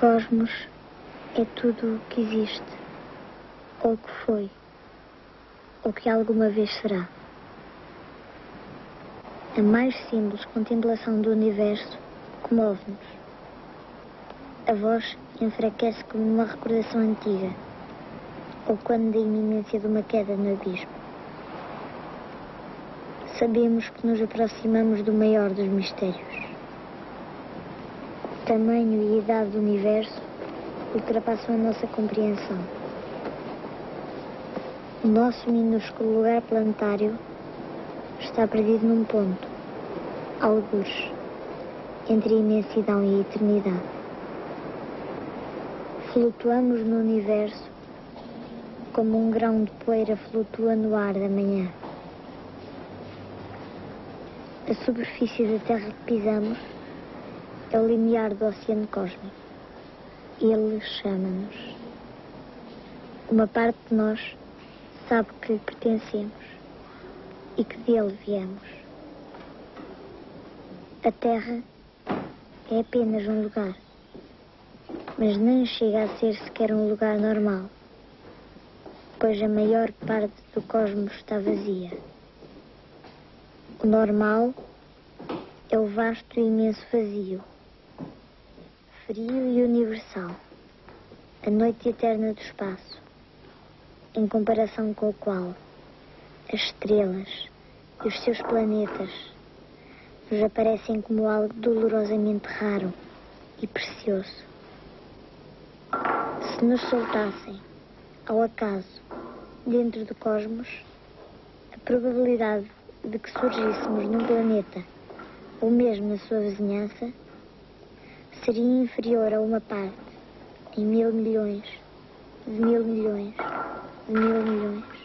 cosmos é tudo o que existe, ou o que foi, ou que alguma vez será. A mais simples contemplação do universo comove-nos. A voz enfraquece como numa recordação antiga, ou quando da iminência de uma queda no abismo. Sabemos que nos aproximamos do maior dos mistérios. O tamanho e a idade do universo ultrapassam a nossa compreensão. O nosso minúsculo lugar planetário está perdido num ponto, algures, entre a imensidão e a eternidade. Flutuamos no universo como um grão de poeira flutua no ar da manhã. A superfície da Terra que pisamos é o limiar do oceano cósmico. Ele chama-nos. Uma parte de nós sabe que lhe pertencemos e que dele viemos. A Terra é apenas um lugar, mas nem chega a ser sequer um lugar normal, pois a maior parte do cosmos está vazia. O normal é o vasto e imenso vazio, frio e universal, a noite eterna do espaço, em comparação com o qual as estrelas e os seus planetas nos aparecem como algo dolorosamente raro e precioso. Se nos soltassem, ao acaso, dentro do cosmos, a probabilidade de que surgíssemos num planeta ou mesmo na sua vizinhança seria inferior a uma parte em 1000 milhões, de 1000 milhões, de 1000 milhões.